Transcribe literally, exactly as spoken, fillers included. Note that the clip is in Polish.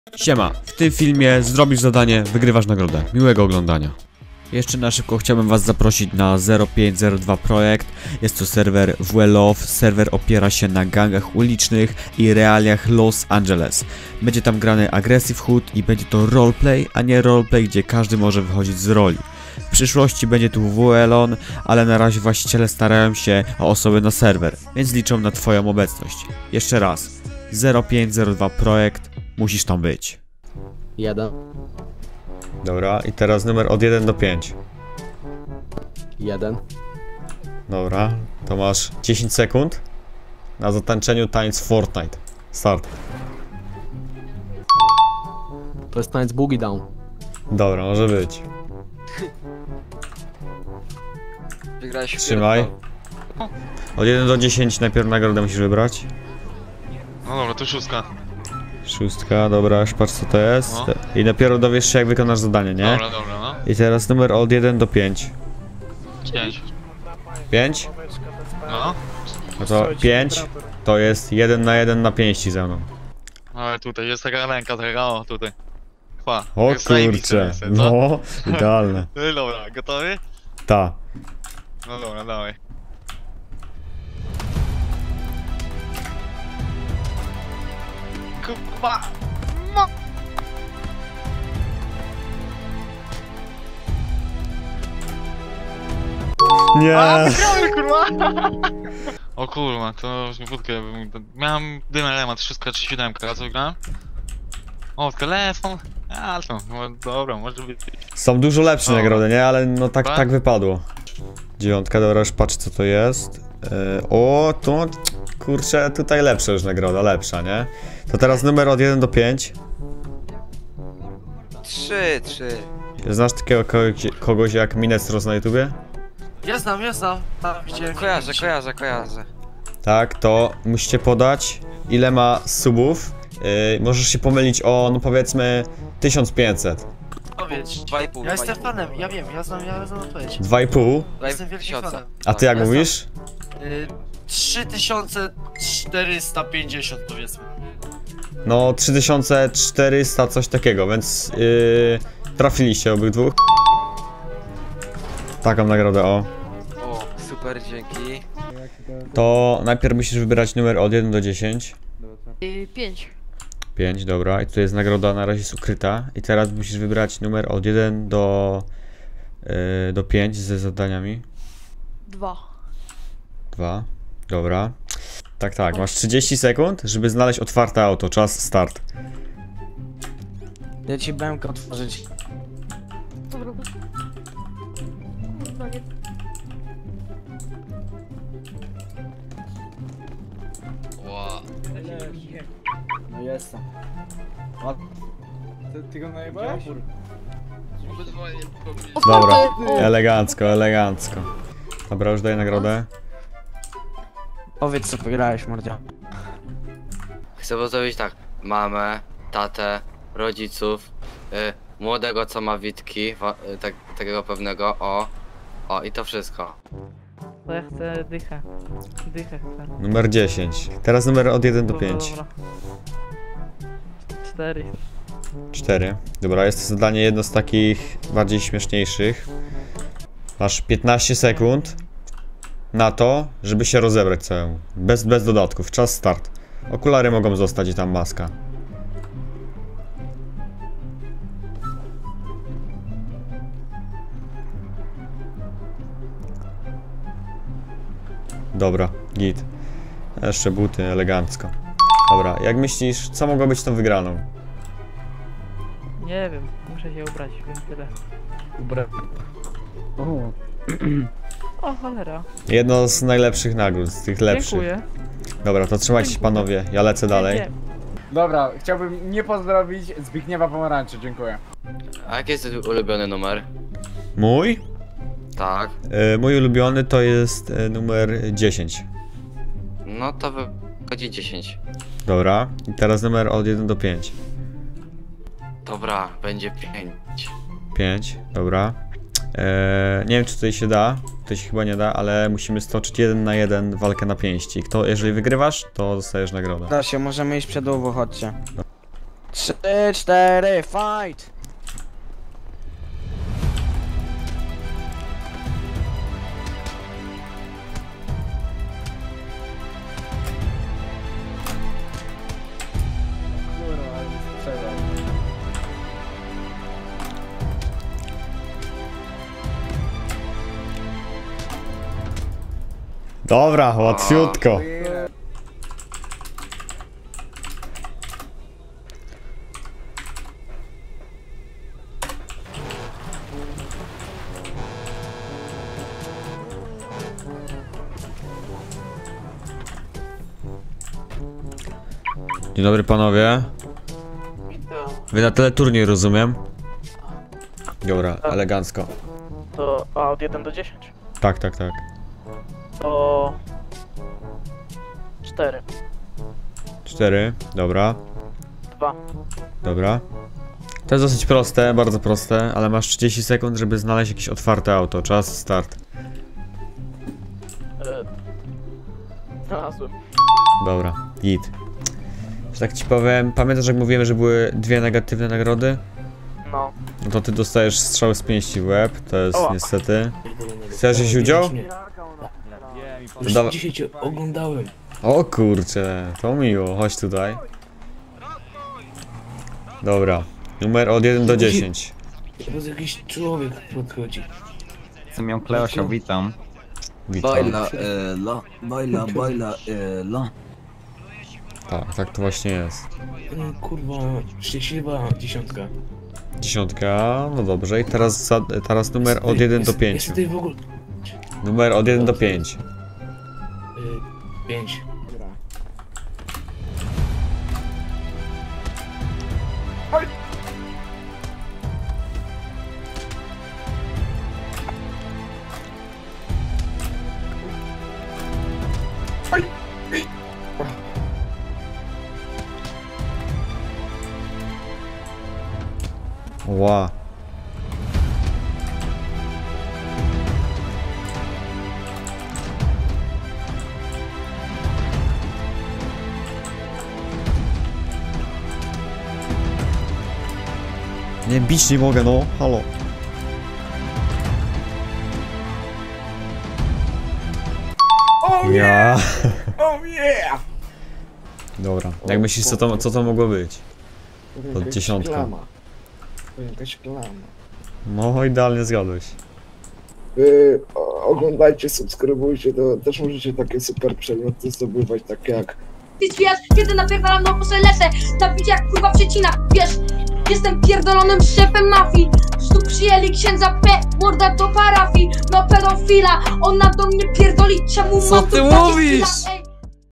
Siema, w tym filmie zrobisz zadanie, wygrywasz nagrodę. Miłego oglądania. Jeszcze na szybko chciałbym was zaprosić na zero pięć zero dwa projekt. Jest to serwer W L O F. Serwer opiera się na gangach ulicznych i realiach Los Angeles. Będzie tam grany Aggressive Hood i będzie to roleplay, a nie roleplay, gdzie każdy może wychodzić z roli. W przyszłości będzie tu W L O N, ale na razie właściciele starają się o osoby na serwer, więc liczą na twoją obecność. Jeszcze raz, zero pięć zero dwa projekt, musisz tam być. Jeden. Dobra, i teraz numer od jeden do pięciu. Jeden. Dobra, to masz dziesięć sekund na zatańczeniu tańc Fortnite. Start. To jest tańc Boogie Down. Dobra, może być. Wygrałeś Trzymaj. Od jeden do dziesięciu najpierw nagrodę musisz wybrać. No dobra, to szóstka. Szóstka, dobra, już patrz co to jest. No. I dopiero dowiesz się jak wykonasz zadanie, nie? Dobra, dobra, no. I teraz numer od jeden do pięciu. Pięć. pięć? No. No to pięć to jest jeden na jeden na pięści ze mną. Ale tutaj jest taka ręka, taka o, tutaj. Chła. O jest zajebiste kurcze, miejsce, co? no, idealne. No dobra, gotowy? Ta. No dobra, dawaj. Kurwa! No. Nie. A, wygrałem, kurwa! O kurwa, to już mi wódkę bym... Miałem dym element, szóstka czy siódemka, a co wygrałem? O, telefon. A to, no, dobra, może być. Są dużo lepsze O. nagrody, nie? Ale no tak, Dobra. tak wypadło. Dziewiątka, dobra, już patrz co to jest. Yy, o, to kurczę, tutaj lepsza już nagroda, lepsza, nie? To teraz numer od jeden do pięciu. Trzy, trzy. Znasz takiego kogoś, kogoś jak Minestros na YouTubie? Ja znam, ja znam. Tam widziałem. Kojarzę, kojarzę, kojarzę. Tak, to musicie podać ile ma subów. Yy, możesz się pomylić o, no powiedzmy, tysiąc pięćset. Powiedz. Dwa i pół. Ja jestem fanem, ja wiem, ja znam, ja znam odpowiedź. dwa i pół. Jestem wielkim fanem. A ty jak Ja mówisz? Y, trzy tysiące czterysta pięćdziesiąt powiedzmy. No trzy tysiące czterysta, coś takiego, więc yy, trafiliście obydwu. Taką nagrodę, o. O, super, dzięki. To najpierw musisz wybrać numer od jeden do dziesięciu. Yy, pięć. pięć, dobra. I tu jest nagroda, na razie jest ukryta. I teraz musisz wybrać numer od jeden do, yy, do pięciu ze zadaniami. Dwa. dwa, dobra. Tak, tak, masz trzydzieści sekund, żeby znaleźć otwarte auto. Czas, start. Ja ci bramkę otworzyć. Dobra. Kurwa, nie. Wow. No jestem. A ty, ty go najebałeś? Dobra, elegancko, elegancko. Dobra, już daję nagrodę. Powiedz co wygrałeś, mordzia. Chcę pozdrowić tak, mamę, tatę, rodziców, y, młodego co ma witki, wa, y, tak, takiego pewnego, o. O, i to wszystko. To ja chcę dychę. Dychę chcę. Numer dziesięć. Teraz numer od jeden do Dobra, pięciu. dobra. Cztery. cztery. Dobra, jest to zadanie jedno z takich bardziej śmieszniejszych. Masz piętnaście sekund na to, żeby się rozebrać całemu. Bez, bez dodatków. Czas, start. Okulary mogą zostać i tam maska. Dobra, git. Jeszcze buty, elegancko. Dobra, jak myślisz, co mogło być tą wygraną? Nie wiem, muszę się ubrać, wiem tyle. Ubrę. O. O, cholera. Jedno z najlepszych nagród, z tych lepszych. Dziękuję. Dobra, to trzymajcie się Dziękuję. panowie, ja lecę dalej. Nie, Dobra, chciałbym nie pozdrowić Zbigniewa Pomarańczy, dziękuję. A jaki jest twój ulubiony numer? Mój? Tak. E, mój ulubiony to jest e, numer dziesięć. No to wychodzi dziesięć. Dobra, i teraz numer od jeden do pięciu. Dobra, będzie pięć. pięć, dobra. E, nie wiem czy tutaj się da, tutaj się chyba nie da, ale musimy stoczyć jeden na jeden walkę na pięści. Kto, jeżeli wygrywasz, to dostajesz nagrodę. Da się, możemy iść przed łową, chodźcie. Trzy, cztery, fight! Kurwa, ale mi sprzedał. Dobra, łatwiutko. Dzień dobry panowie. Wy na teleturniej, rozumiem? Dobra, elegancko. To a od jeden do dziesięciu. Tak, tak, tak. To... cztery. Cztery, dobra. dwa. Dobra. To jest dosyć proste, bardzo proste, ale masz trzydzieści sekund, żeby znaleźć jakieś otwarte auto. Czas, start. E... Znalazłem. Dobra, git. Że tak ci powiem, pamiętasz jak mówiłem, że były dwie negatywne nagrody? No. No to ty dostajesz strzał z pięści w łeb, to jest Oła. niestety. Chcesz wziąć udział? Już Dawa- dzisiaj cię oglądałem. O kurczę, to miło, chodź tutaj. Dobra, numer od jeden do dziesięć. Teraz jakiś człowiek podchodzi. Jestem ją Kleosio, witam. Witam. Bajla, ela, bajla, bajla, ela. Tak, tak to właśnie jest. Mm, Kurwa, szczęśliwa dziesiątka. Dziesiątka, no dobrze. I teraz, za, teraz numer od jeden do Jest- pięciu. Jest tutaj w ogóle... Numer od jeden do pięć. Y, pięć. Ła. Nie, bić nie mogę, no, halo. Oh Ja. yeah! Oh yeah! Dobra, jak myślisz, co to, co to mogło być? Od dziesiątka. Jakaś klama. No, idealnie zgadłeś. Wy o- oglądajcie, subskrybujcie, to też możecie takie super przedmioty zdobywać, takie jak Ty wiesz, kiedy napierdalam, no muszę lecę. Na bicie jak kurwa przecina, wiesz. Jestem pierdolonym szefem mafii. Tu przyjęli księdza P, morda do parafii. No pedofila, ona do mnie pierdoli, czemu Co mam tu ty dwadzieścia mówisz? lat?